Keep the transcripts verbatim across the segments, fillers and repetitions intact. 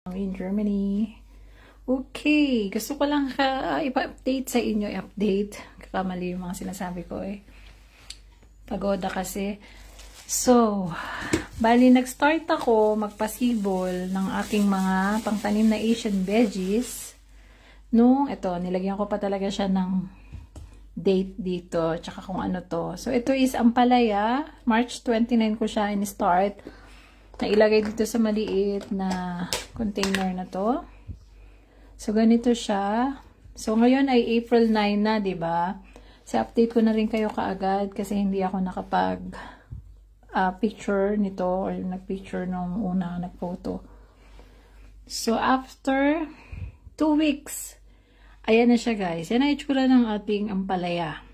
in Germany. Okay, gusto ko lang ka ipa-update sa inyo, i-update. Kakamali yung mga sinasabi ko eh. Pagoda kasi. So, bali nag-start ako magpasibol ng aking mga pangtanim na Asian veggies. Nung, ito, nilagyan ko pa talaga siya ng date dito, tsaka kung ano to. So, ito is ampalaya. March twenty-nine ko siya in-start. Nailagay dito sa maliit na container na to. So, ganito siya. So, ngayon ay April nine na, diba? So, update ko na rin kayo kaagad kasi hindi ako nakapag uh, picture nito or nag-picture nung una nag-photo. So, after two weeks, ayan na siya guys. Yan ang itsura ng ating ampalaya.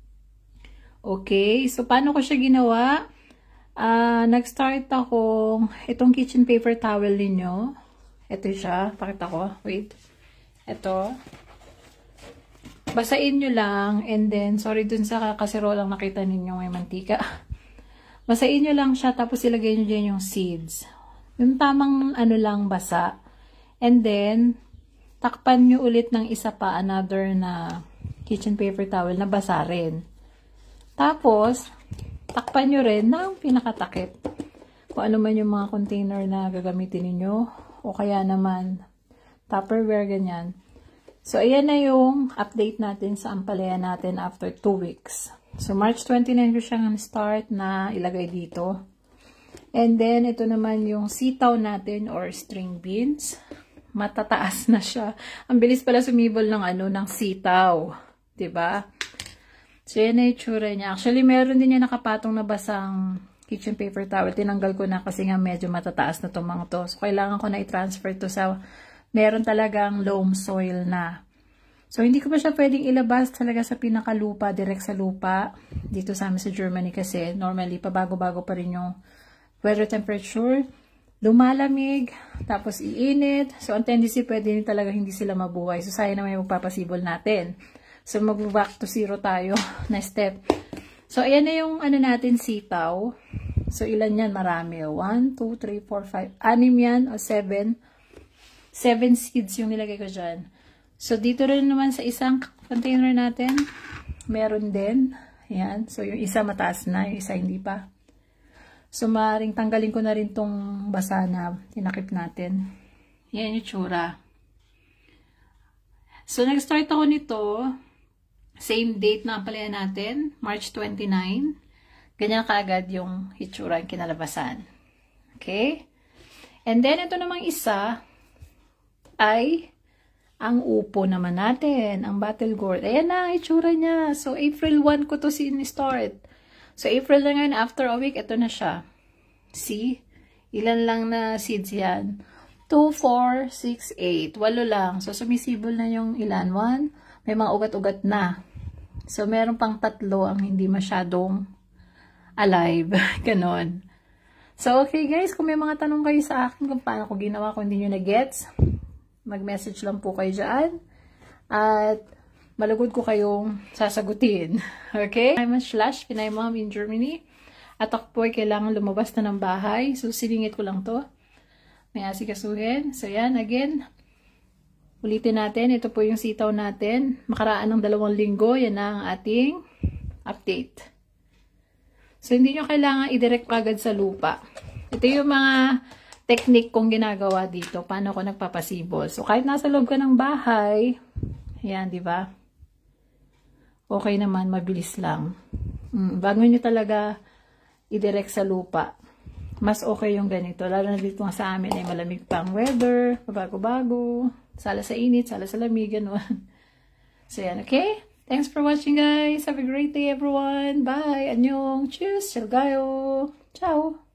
Okay. So, paano ko siya ginawa? Uh, nag-start ako itong kitchen paper towel ninyo. Ito siya. Pakita ko. Wait. Ito. Basain nyo lang. And then, sorry dun sa kaserolang nakita ninyo may mantika. Basain nyo lang siya. Tapos ilagay nyo dyan yung seeds. Yung tamang ano lang basa. And then, takpan nyo ulit ng isa pa. Another na kitchen paper towel na basa rin. Tapos, takpan nyo rin ng pinakatakip. Kung ano man yung mga container na gagamitin ninyo. O kaya naman, Tupperware, ganyan. So, ayan na yung update natin sa ampalaya natin after two weeks. So, March twenty-nine ko siyang start na ilagay dito. And then, ito naman yung sitaw natin or string beans. Matataas na siya. Ang bilis pala sumibol ng ano, ng sitaw. Diba? So, yan na yung tsura niya. Actually, meron din yung nakapatong na basang kitchen paper towel. Tinanggal ko na kasi nga medyo matataas na itong mga to. So, kailangan ko na i-transfer to sa meron talagang loam soil na. So, hindi ko pa siya pwedeng ilabas talaga sa pinakalupa, direct sa lupa. Dito sa amin sa Germany kasi normally, pabago-bago pa rin yung weather temperature. Lumalamig, tapos iinit. So, ang tendency pwede din talaga hindi sila mabuhay. So, sayang na may magpapasibol natin. So, mag-back to zero tayo na step. So, ayan na yung ano natin, sitaw. So, ilan yan? Marami. one, two, three, four, five. Anim yan o seven. seven seeds yung nilagay ko dyan. So, dito rin naman sa isang container natin, meron din. Ayan. So, yung isa mataas na, yung isa hindi pa. So, maaaring tanggalin ko na rin tong basa na tinakip natin. Yan yung tsura. So, nag-start ako nito. Same date na palaya natin, March twenty-nine. Ganyan kaagad yung itsura yung kinalabasan. Okay? And then, ito namang isa ay ang upo naman natin, ang battle gourd. Ayan na ang itsura niya. So, April one ko to sin-start. So, April na ngayon, after a week, ito na siya. See? Ilan lang na seeds yan? two, four, six, eight. Walo lang. So, sumisibol na yung ilan. one. May mga ugat-ugat na. So, meron pang tatlo ang hindi masyadong alive. Ganon. So, okay guys, kung may mga tanong kayo sa akin kung paano ko ginawa, kung hindi nyo na-gets, mag-message lang po kayo dyan. At malugod ko kayong sasagutin. Okay? I'm a slash, Pinay Mom in Germany. At ako po ay kailangan lumabas na ng bahay. So, silingit ko lang to. May asikasuhin. So, yan. Again, ulitin natin. Ito po yung sitaw natin. Makaraan ng dalawang linggo. Yan na ang ating update. So, hindi nyo kailangan i-direct agad sa lupa. Ito yung mga technique kong ginagawa dito. Paano ko nagpapasibol. So, kahit nasa loob ka ng bahay, yan, di ba? Okay naman, mabilis lang. Mm, bago nyo talaga i-direct sa lupa, mas okay yung ganito. Lalo na dito nga sa amin ay malamig pang weather, bago-bago, sala sa init, sala sa lamig, gano'n. So, yan, okay? Thanks for watching, guys. Have a great day, everyone. Bye. Annyeong. Cheers. Ciao. Ciao.